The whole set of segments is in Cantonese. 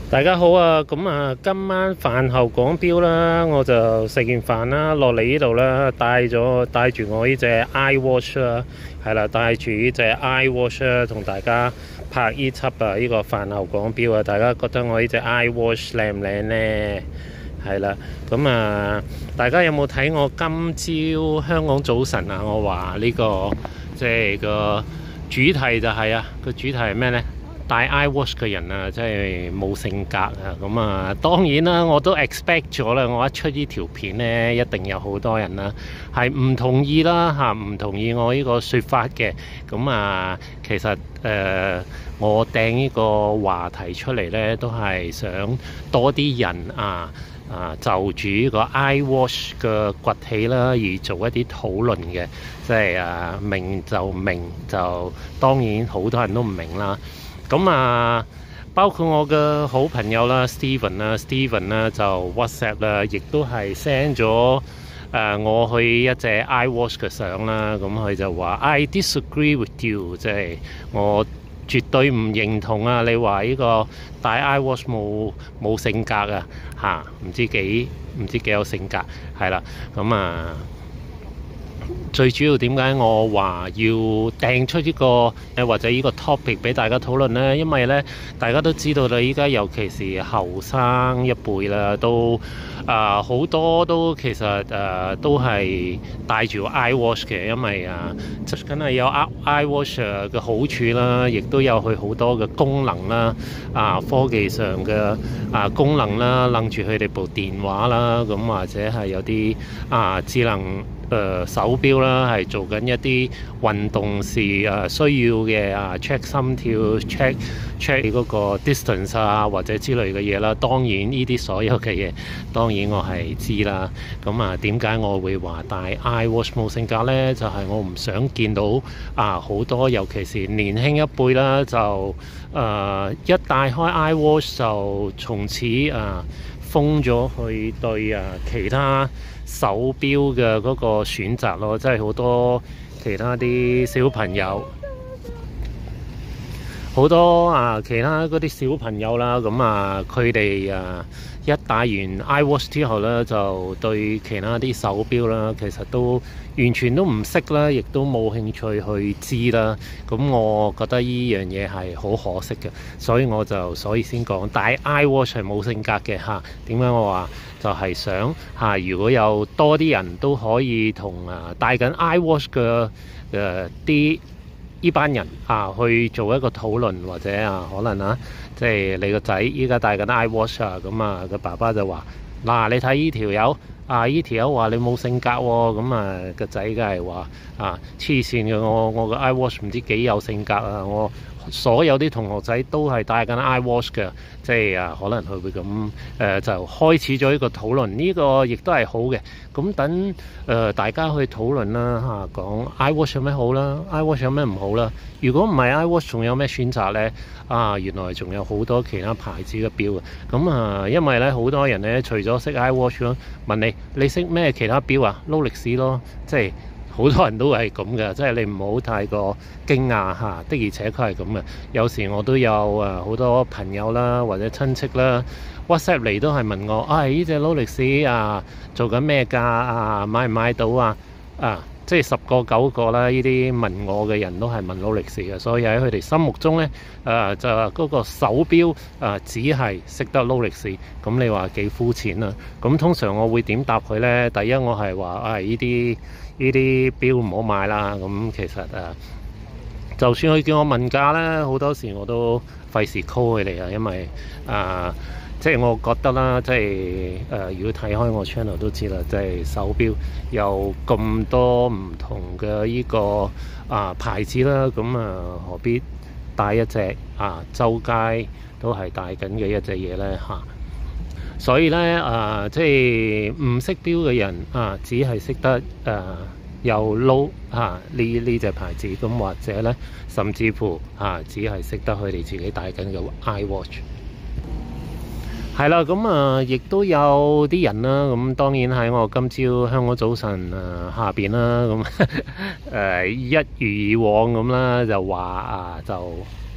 大家好啊！今晚飯後講錶啦，我就食完飯啦，落嚟呢度啦，帶住我呢隻 iWatch 啦，係啦，帶住呢隻 iWatch 啦，同大家拍呢輯啊，呢個飯後講錶啊，大家覺得我呢隻 iWatch 靚唔靚呢？係啦，大家有冇睇我今朝香港早晨啊？我話呢個即係個主題就係個主題係咩呢？戴 iWatch 嘅人啊，真係冇性格啊！當然啦，我都 expect 咗啦。我一出呢條片呢，一定有好多人啦，係唔同意啦嚇，唔同意我呢個説法嘅。其實我掟呢個話題出嚟呢，都係想多啲人就住呢個 iWatch 嘅崛起啦，而做一啲討論嘅。即係明就明，就當然好多人都唔明啦。包括我嘅好朋友啦 ，Steven 啦就 WhatsApp 啦，亦都係 send 咗我去一隻 iWatch 嘅相啦。咁佢就話 I disagree with you， 即係我絕對唔認同啊！你話呢個戴 iWatch 冇性格啊唔知幾有性格係啦。最主要點解我話要掟出呢個或者呢個 topic 俾大家討論呢？因為呢，大家都知道啦，依家尤其是後生一輩啦，都好多都其實都係戴住 iWatch 嘅，因為梗係有 iWatch 嘅好處啦，亦都有佢好多嘅功能啦，科技上嘅功能啦，拎住佢哋部電話啦，咁或者係有啲智能手錶啦，係做緊一啲運動時需要嘅check 心跳、check 嗰個 distance 或者之類嘅嘢啦。當然呢啲所有嘅嘢，當然我係知啦。點解我會話戴 iWatch 冇性格呢？就係我唔想見到好多，尤其是年輕一輩啦，就一戴開 iWatch 就從此封咗佢對其他手錶嘅嗰個選擇咯，即係好多其他啲小朋友，好多其他嗰啲小朋友啦，佢哋一戴完 iWatch 之後咧，就對其他啲手錶啦，其實都完全都唔識啦，亦都冇興趣去知啦。咁我覺得呢樣嘢係好可惜嘅，所以先講戴 iWatch 係冇性格嘅嚇。點解我話就係想如果有多啲人都可以同戴緊 iWatch 嘅啲呢班人去做一個討論，或者可能即係你個仔依家戴緊 iWatch 個爸爸就話嗱，你睇呢條友呢條友話你冇性格喎，個仔梗係話黐線嘅，我個 iWatch 唔知幾有性格我所有啲同學仔都係戴緊 iWatch 嘅，即係可能佢會咁就開始咗呢個討論，呢個亦都係好嘅。咁等大家去討論啦講 iWatch 有咩好啦 ，iWatch 有咩唔好啦。如果唔係 iWatch，仲有咩選擇呢？原來仲有好多其他牌子嘅錶嘅。因為咧好多人咧，除咗識 iWatch 咯，問你識咩其他錶？Rolex咯，即係。好多人都係咁嘅，即係你唔好太過驚訝的而且確係咁嘅。有時我都有好多朋友啦，或者親戚啦 WhatsApp 嚟都係問我呢隻 Rolex 做緊咩價買唔買到即係10個9個啦，呢啲問我嘅人都係問勞力士嘅，所以喺佢哋心目中呢，就嗰個手錶只係識得勞力士，咁你話幾膚淺啊？咁通常我會點答佢呢？第一我係話呢啲錶唔好買啦。咁其實就算佢叫我問價呢，好多時我都費事 call 佢哋因為即係我覺得啦，即係如果睇開我 channel 都知啦，即係手錶有咁多唔同嘅呢個牌子啦，咁何必帶一隻周街都係戴緊嘅一隻嘢呢？所以呢，即係唔識錶嘅人只係識得有撈呢隻牌子，咁或者呢，甚至乎只係識得佢哋自己戴緊嘅 iWatch。係啦，亦都有啲人啦，咁當然喺我今朝香港早晨下邊啦，咁一如以往咁啦，就話就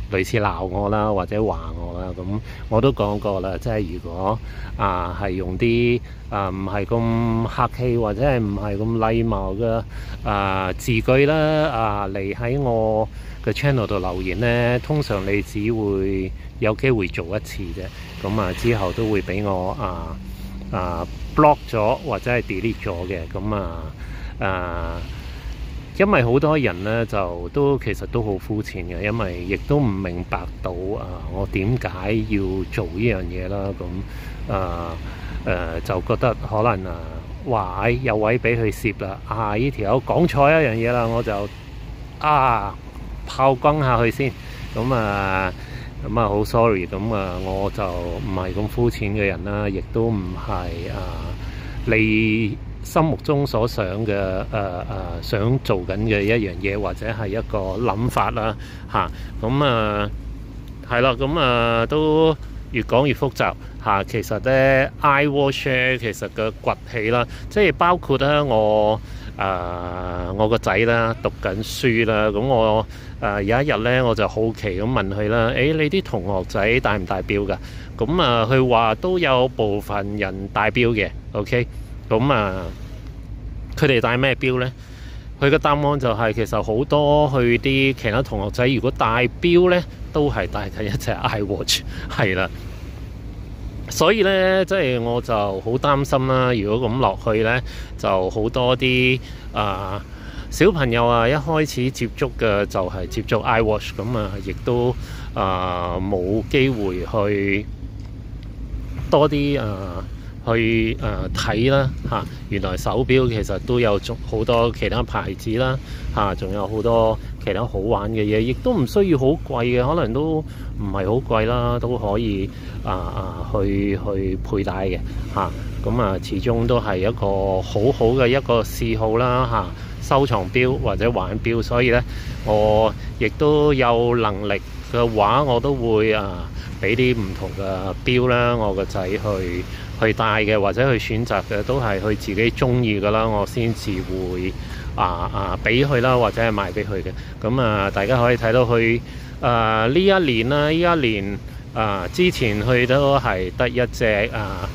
類似鬧我啦，或者話我啦。咁我都講過啦，即係如果係用啲唔係咁客氣或者係唔係咁禮貌嘅字句啦嚟喺我嘅 channel 度留言呢，通常你只會有機會做一次啫。咁之後都會俾我block 咗或者係 delete 咗嘅。咁因為好多人咧就其實都好膚淺嘅，因為亦都唔明白到我點解要做呢樣嘢啦。咁就覺得可能話有位俾佢攝啦，呢條友講錯一樣嘢啦，我就炮轟下去先。咁好 sorry， 咁我就唔係咁膚淺嘅人啦，亦都唔係你心目中所想嘅想做緊嘅一樣嘢，或者係一個諗法啦嚇。咁係啦，咁都越講越複雜嚇。其實咧 iWatch 其實嘅崛起啦，即係包括咧我個仔啦讀緊書啦。咁我有一日咧我就好奇咁問佢啦，你啲同學仔戴唔戴錶㗎？咁佢話都有部分人戴錶嘅。OK。咁佢哋戴咩錶呢？佢嘅答案就係其實好多佢啲其他同學仔如果戴錶呢，都係戴緊一隻 iWatch， 係啦。所以呢，即係我就好擔心啦。如果咁落去呢，就好多啲小朋友一開始接觸嘅就係接觸 iWatch， 咁亦都冇機會去多啲去睇啦嚇。原來手錶其實都有好多其他牌子啦嚇，仲有好多其他好玩嘅嘢，亦都唔需要好貴嘅，可能都唔係好貴啦，都可以去佩戴嘅嚇。咁始終都係一個好好嘅一個嗜好啦嚇，收藏錶或者玩錶。所以咧，我亦都有能力嘅話，我都會俾啲唔同嘅錶啦，我個仔去戴嘅，或者去選擇嘅，都係佢自己中意嘅啦，我先至會俾佢啦，或者係賣俾佢嘅。咁大家可以睇到佢呢一年啦，之前佢都係得一隻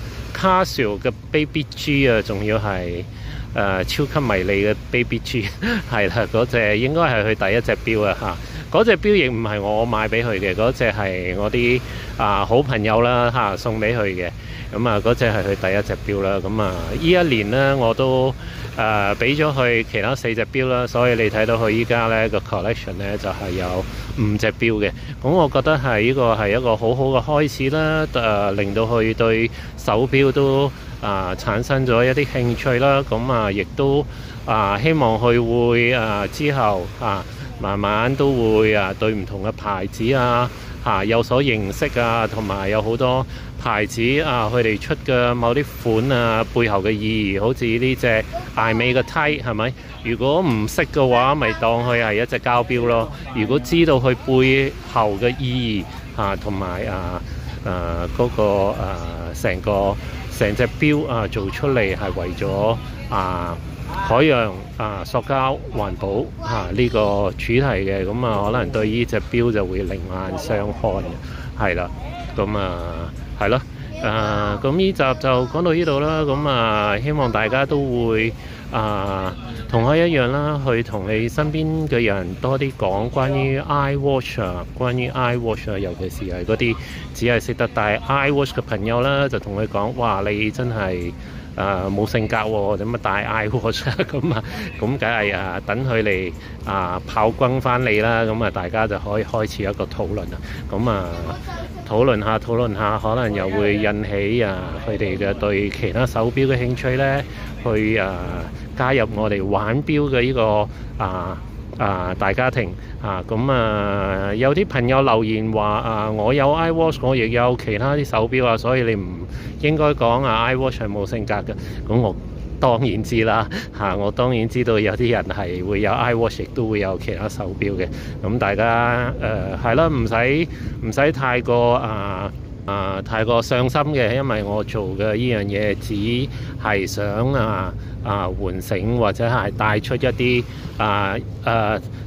Casio 嘅 Baby G 仲要係超級迷你嘅 Baby G 係啦，嗰隻應該係佢第一隻錶嚇。嗰隻錶亦唔係我買俾佢嘅，嗰隻係我啲好朋友啦送俾佢嘅。咁嗰隻係佢第一隻錶啦。咁呢一年呢，我都俾咗佢其他4隻錶啦，所以你睇到佢依家呢個 collection 呢，就係有5隻錶嘅。咁我覺得係呢個係一個好好嘅開始啦，令到佢對手錶都產生咗一啲興趣啦。咁亦都希望佢會之後慢慢都會對唔同嘅牌子有所認識同埋有好多牌子佢哋出嘅某啲款背後嘅意義，好似呢隻艾美嘅梯係咪？如果唔識嘅話，咪當佢係一隻膠錶咯。如果知道佢背後嘅意義同埋嗰個成隻錶做出嚟係為咗海洋塑膠環保呢個主題嘅，咁可能對呢隻錶就會另眼相看嘅，係啦。咁係咯，咁呢集就講到呢度啦。咁希望大家都會同我一樣啦，去同你身邊嘅人多啲講關於 iWatch 尤其是係嗰啲只係識得戴 iWatch 嘅朋友啦，就同佢講：哇，你真係冇性格喎，點解戴 iWatch 咁梗係等佢嚟炮轟翻你啦。咁大家就可以開始一個討論啦。咁討論下，可能又會引起佢哋嘅對其他手錶嘅興趣咧，去加入我哋玩錶嘅呢個大家庭有啲朋友留言話我有 iWatch， 我亦有其他啲手錶所以你唔應該講iWatch 係冇性格嘅。咁我當然知啦我當然知道有啲人係會有 iWatch， 亦都會有其他手錶嘅。咁大家係啦，唔使太過太過上心嘅，因為我做嘅呢樣嘢只係想喚醒或者係帶出一啲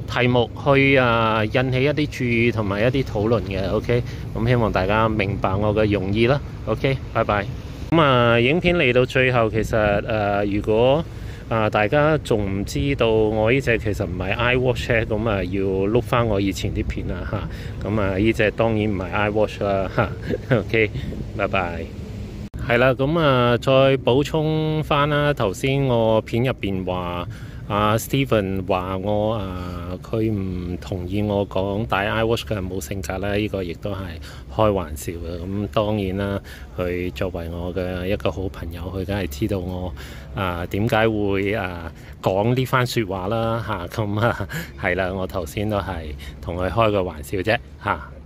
題目去引起一啲注意同埋一啲討論嘅。OK， 咁希望大家明白我嘅用意啦。OK， 拜拜。咁影片嚟到最後，其實如果大家仲唔知道我呢隻其實唔係 iWatch 咧，咁要碌翻我以前啲片啦嚇。咁呢隻當然唔係 iWatch 啦嚇。OK， 拜拜。係啦，咁再補充翻啦，頭先我片入邊話Steven 話我佢唔同意我講戴 iWatch 嘅人冇性格啦，呢個亦都係開玩笑嘅。咁當然啦，佢作為我嘅一個好朋友，佢梗係知道我點解會講呢番説話啦嚇。咁係啦，我頭先都係同佢開個玩笑啫嚇。